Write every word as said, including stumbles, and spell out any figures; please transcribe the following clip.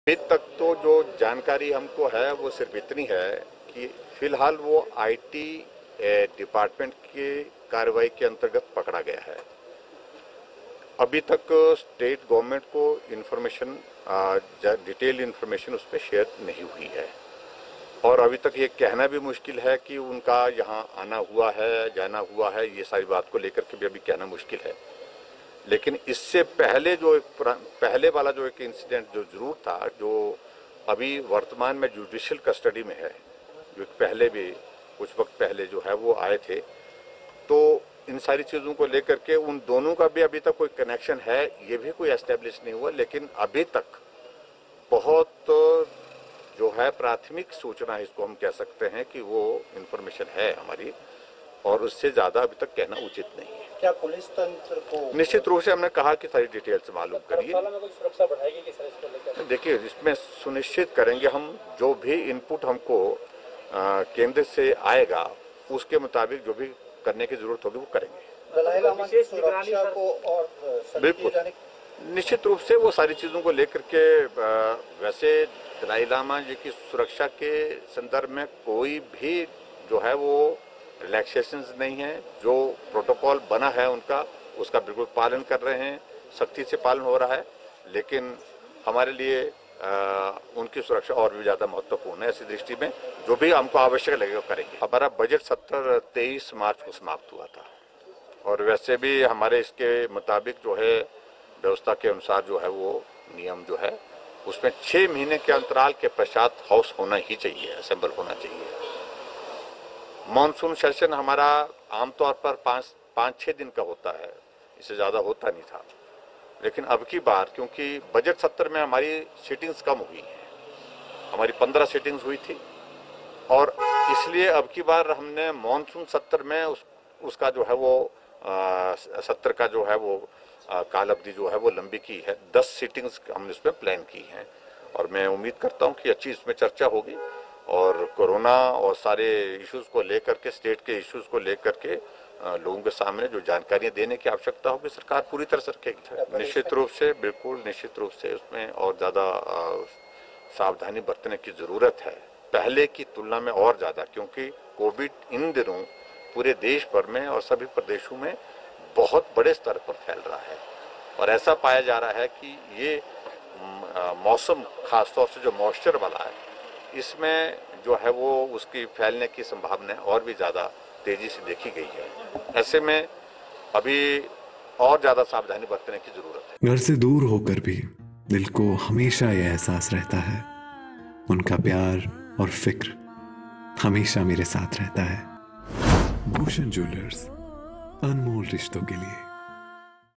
अभी तक तो जो जानकारी हमको है वो सिर्फ इतनी है कि फिलहाल वो आईटी डिपार्टमेंट की कार्रवाई के अंतर्गत पकड़ा गया है। अभी तक स्टेट गवर्नमेंट को इन्फॉर्मेशन, डिटेल इन्फॉर्मेशन उस पर शेयर नहीं हुई है और अभी तक ये कहना भी मुश्किल है कि उनका यहाँ आना हुआ है, जाना हुआ है। ये सारी बात को लेकर के भी अभी कहना मुश्किल है। लेकिन इससे पहले जो एक पहले वाला जो एक इंसिडेंट जो जरूर था, जो अभी वर्तमान में जुडिशियल कस्टडी में है, जो पहले भी कुछ वक्त पहले जो है वो आए थे, तो इन सारी चीज़ों को लेकर के उन दोनों का भी अभी तक कोई कनेक्शन है ये भी कोई एस्टेब्लिश नहीं हुआ। लेकिन अभी तक बहुत जो है प्राथमिक सूचना, इसको हम कह सकते हैं कि वो इन्फॉर्मेशन है हमारी, और उससे ज़्यादा अभी तक कहना उचित नहीं है। क्या पुलिस तंत्र को निश्चित रूप से हमने कहा कि सारी डिटेल्स मालूम करिए। सुरक्षा बढ़ाएगी कि सर इसको लेकर? देखिए, इसमें सुनिश्चित करेंगे हम, जो भी इनपुट हमको आ, केंद्र से आएगा उसके मुताबिक जो भी करने की जरूरत होगी वो करेंगे। दलाई लामा की सुरक्षा को और बिल्कुल निश्चित रूप से वो सारी चीज़ों को लेकर के आ, वैसे दलाई लामा जी की सुरक्षा के संदर्भ में कोई भी जो है वो रिलैक्सेशंस नहीं है। जो प्रोटोकॉल बना है उनका, उसका बिल्कुल पालन कर रहे हैं, सख्ती से पालन हो रहा है। लेकिन हमारे लिए आ, उनकी सुरक्षा और भी ज़्यादा महत्वपूर्ण है। ऐसी दृष्टि में जो भी हमको आवश्यक लगेगा करेंगे। हमारा बजट सत्तर तेईस मार्च को समाप्त हुआ था और वैसे भी हमारे इसके मुताबिक जो है व्यवस्था के अनुसार जो है वो नियम जो है उसमें छः महीने के अंतराल के पश्चात हाउस होना ही चाहिए, असेंबल होना चाहिए। मानसून सेशन हमारा आमतौर पर पाँच पाँच छः दिन का होता है, इससे ज़्यादा होता नहीं था। लेकिन अब की बार क्योंकि बजट सत्र में हमारी सीटिंग्स कम हुई हैं, हमारी पंद्रह सीटिंग्स हुई थी, और इसलिए अब की बार हमने मानसून सत्र में उस उसका जो है वो आ, सत्र का जो है वो काल अवधि जो है वो लंबी की है। दस सीटिंग्स हमने इसमें प्लान की हैं और मैं उम्मीद करता हूँ कि अच्छी इसमें चर्चा होगी और कोरोना और सारे इश्यूज को लेकर के, स्टेट के इश्यूज को लेकर के लोगों के सामने जो जानकारियां देने की आवश्यकता होगी सरकार पूरी तरह से रखेगी। निश्चित रूप से, बिल्कुल निश्चित रूप से उसमें और ज़्यादा सावधानी बरतने की ज़रूरत है, पहले की तुलना में और ज़्यादा, क्योंकि कोविड इन दिनों पूरे देश भर में और सभी प्रदेशों में बहुत बड़े स्तर पर फैल रहा है। और ऐसा पाया जा रहा है कि ये मौसम, खासतौर से जो मॉइस्चर वाला है, इसमें जो है वो उसकी फैलने की संभावना और भी ज़्यादा तेजी से देखी गई है। ऐसे में अभी और ज़्यादा सावधानी बरतने की ज़रूरत है। घर से दूर होकर भी दिल को हमेशा यह एहसास रहता है, उनका प्यार और फिक्र हमेशा मेरे साथ रहता है। भूषण ज्वेलर्स, अनमोल रिश्तों के लिए।